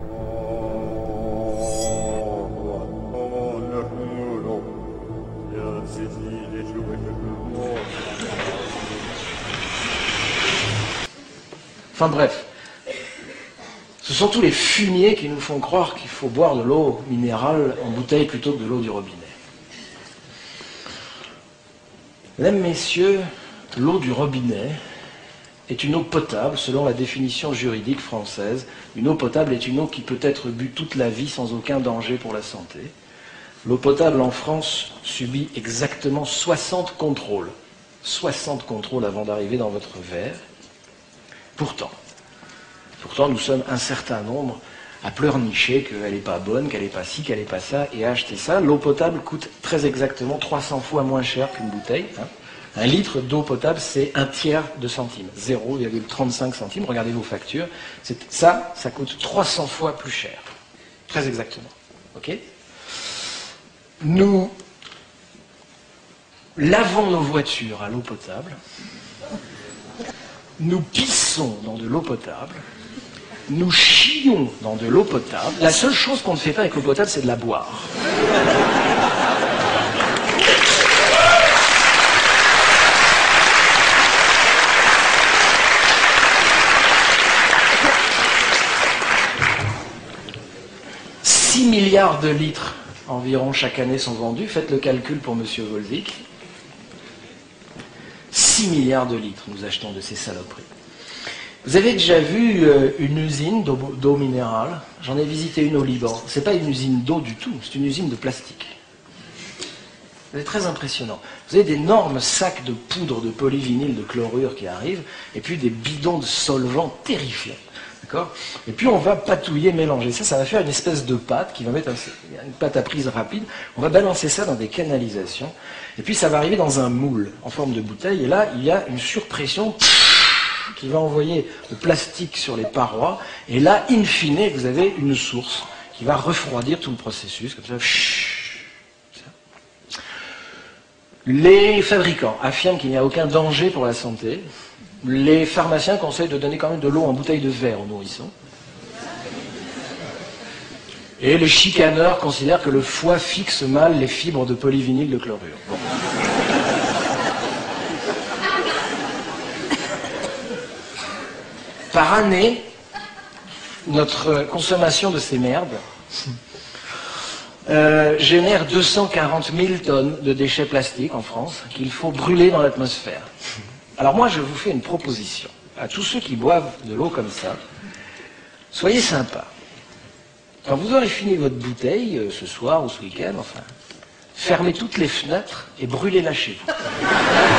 Enfin bref, ce sont tous les fumiers qui nous font croire qu'il faut boire de l'eau minérale en bouteille plutôt que de l'eau du robinet. Mesdames, Messieurs, l'eau du robinet est une eau potable selon la définition juridique française. Une eau potable est une eau qui peut être bue toute la vie sans aucun danger pour la santé. L'eau potable en France subit exactement 60 contrôles. 60 contrôles avant d'arriver dans votre verre. Pourtant, nous sommes un certain nombre à pleurnicher qu'elle n'est pas bonne, qu'elle n'est pas ci, qu'elle n'est pas ça, et à acheter ça. L'eau potable coûte très exactement 300 fois moins cher qu'une bouteille. Hein. Un litre d'eau potable, c'est un tiers de centime, 0,35 centimes. Regardez vos factures. Ça coûte 300 fois plus cher. Très exactement. Ok ? Nous lavons nos voitures à l'eau potable. Nous pissons dans de l'eau potable. Nous chions dans de l'eau potable. La seule chose qu'on ne fait pas avec l'eau potable, c'est de la boire. « 6 milliards de litres environ chaque année sont vendus. Faites le calcul pour M. Volvic. 6 milliards de litres nous achetons de ces saloperies. Vous avez déjà vu une usine d'eau minérale? J'en ai visité une au Liban. Ce n'est pas une usine d'eau du tout, c'est une usine de plastique. C'est très impressionnant. Vous avez d'énormes sacs de poudre de polyvinyle de chlorure qui arrivent, et puis des bidons de solvants terrifiants. D'accord? Et puis on va patouiller, mélanger. Ça va faire une espèce de pâte qui va mettre une pâte à prise rapide. On va balancer ça dans des canalisations. Et puis ça va arriver dans un moule en forme de bouteille. Et là, il y a une surpression qui va envoyer le plastique sur les parois. Et là, in fine, vous avez une source qui va refroidir tout le processus. Comme ça. Les fabricants affirment qu'il n'y a aucun danger pour la santé. Les pharmaciens conseillent de donner quand même de l'eau en bouteille de verre aux nourrissons. Et les chicaneurs considèrent que le foie fixe mal les fibres de polyvinyle de chlorure. Bon. Par année, notre consommation de ces merdes génère 240 000 tonnes de déchets plastiques en France qu'il faut brûler dans l'atmosphère. Alors moi, je vous fais une proposition à tous ceux qui boivent de l'eau comme ça. Soyez sympas. Quand vous aurez fini votre bouteille, ce soir ou ce week-end, enfin, fermez toutes les fenêtres et brûlez-la chez vous.